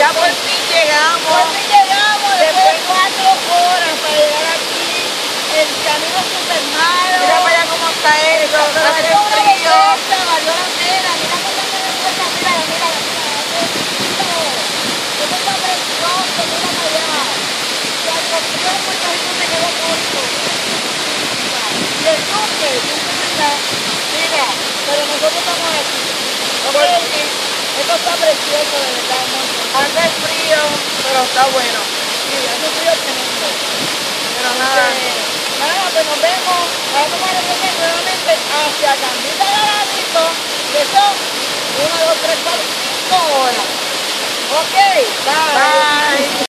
Ya por fin llegamos. Por fin llegamos después de Después- 4 horas para llegar aquí. El camino es súper malo. Mira para allá cómo está esto. Hace Valió una frío. vergüenza, valió la pena. Mira cómo está la cosa, mira. Esto está precioso, mira para allá. Y al contrario, Puerto Rico se quedó corto. Y el Duque está, mira, pero nosotros estamos aquí. Por Ok, fin. esto está precioso, de verdad, amor. Hace frío, pero está bueno. Sí, hace frío tremendo. Pero nada. Nada, pues nos vemos. Ahora vamos a regresar nuevamente hacia Candita Garavito, que son 1, 2, 3, 4, 5 horas. Ok, bye. Bye.